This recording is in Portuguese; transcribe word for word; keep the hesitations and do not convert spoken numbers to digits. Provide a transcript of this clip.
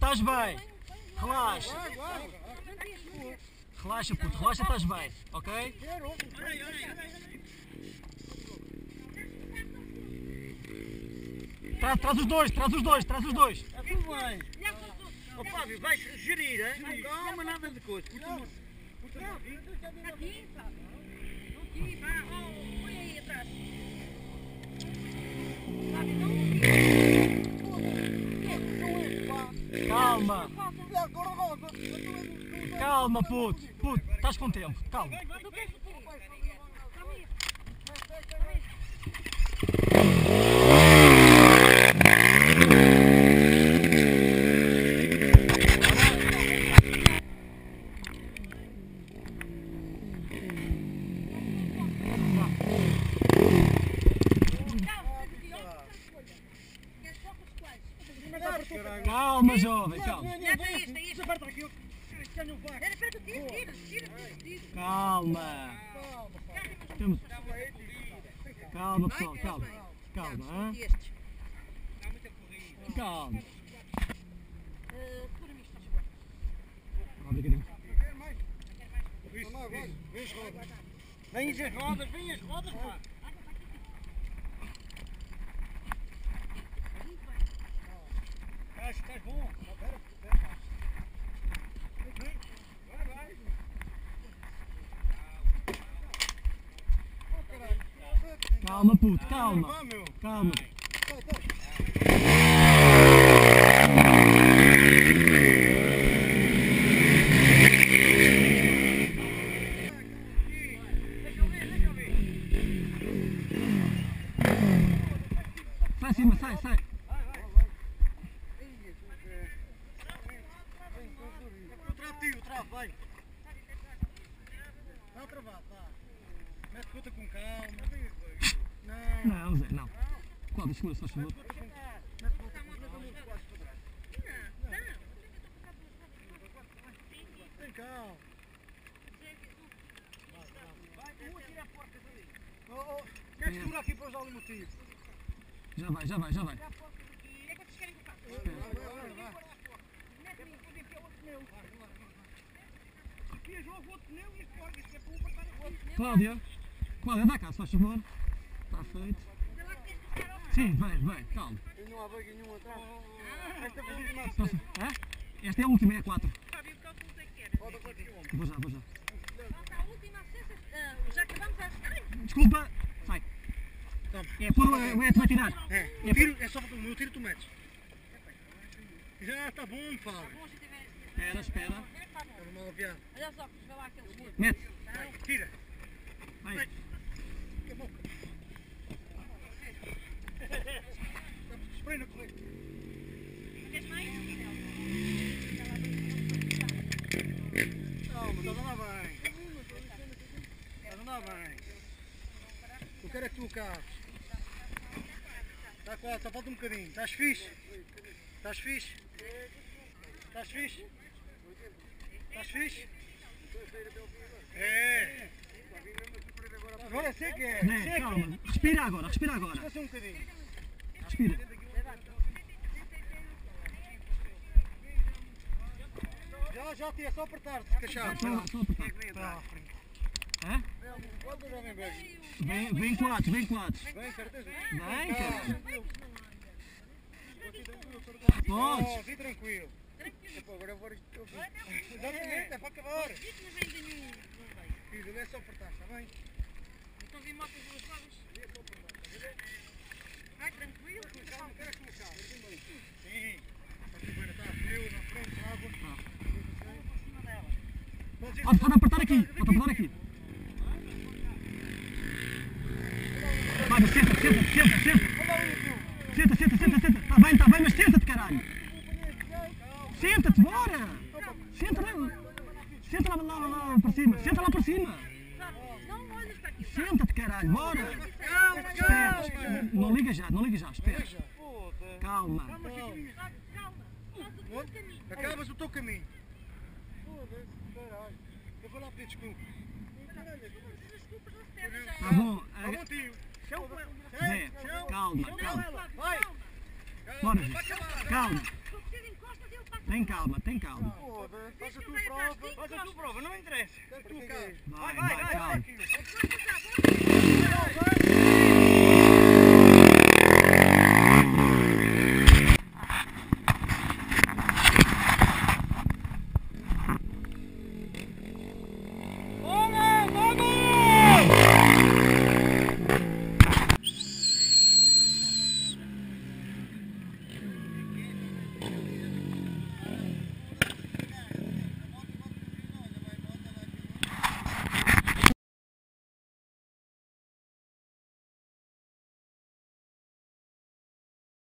estás bem. Relaxa. Relaxa, puto, relaxa, estás bem, ok? Tra traz os dois, traz os dois, traz os dois. Está tudo bem. Ó oh, Fábio, vais gerir, hein? Calma, nada de coisa. Não. Aqui, Fábio. Aqui, vá. Oh, põe aí atrás. Fábio, não. Calma. Calma, puto. Puto, estás com tempo. Calma. Calma, jovem, calma. Calma. Temos... Calma, pessoal, calma. Calma, hein? Calma. Vem as rodas, vem as rodas, pá. Estás bom. Calma, puto, calma. Calma. Sai cima, sai, sai. O travo, tio, o travo, vai. Dá o travado, vá. Mete conta com calma. Não. Não, Zé, não. Cláudio, segura, se faz favor. Tem calma. Oh, oh, queres segurar aqui para usar o motivo? Já vai, já vai, já vai. Cláudia, Cláudia, dá cá, se faz favor. Está feito. Sim, vem, vem, calma. Não há vaga nenhuma atrás. Esta precisa mais. Posso? É? Esta é a última, é a quatro. Fábio, cálculo é que quer. Vou já, vou já. Falta a última sexta. Já acabamos às. Ai! Desculpa, sai. Toma. É por o Ed vai tirar. É, o tiro é só para o meu tiro tu metes. Já está bom, Fábio. Espera, espera. Estava mal aviado. Olha só, vê lá aqueles. Mete. Tira. Vai. Acabou. Spray na corrida. Queres mais? Calma, estás a andar bem. Estás a andar bem. Eu quero é que tu acabes. Está quase, só falta um bocadinho. Estás fixe? Estás fixe? Estás fixe? Estás fixe? É. Agora sei que é. Né, calma. Respira agora, respira agora. Descansa um bocadinho. Respira. Já, já, tia, só apertar, descachar. Só, só apertar. Está à frente. Hã? Quando já vem bem? Vem, vem quatro, vem quatro. Vem, certeza? Vem, cara. Oh, Podes. vem tranquilo. Opa, agora eu vou... Exatamente, é para acabar. Filho, é só apertar, está bem? Então vim mal com as duas rodas. Vai tranquilo. Calma, queres colocar? Sim. Está frio, na frente, água. Pode, pode apertar aqui, pode apertar aqui. Vai, mas senta, senta, senta, senta. Senta, senta, senta, senta. Está bem, está bem, mas senta-te, caralho. Senta-te, bora. Senta lá. Senta lá, lá, lá, lá para cima. Senta lá para cima. Não olhes para aqui. Senta-te, caralho, bora. Espera, espera. Não liga já, não liga já, espera. Calma. Calma. Acabas o teu caminho. Foda-se, caralho. Eu vou lá pedir desculpa. Tá bom. Tá bom, tio. Zé, calma, calma. Vai. Bora, Zé. Calma. Se você encosta, ele passa. Tem calma, tem calma. Foda, faz a tua prova. Faz a tua prova, não interessa. Quer tu cá? Vai, Vai, vai, vai, calma. vai. Vai, vai.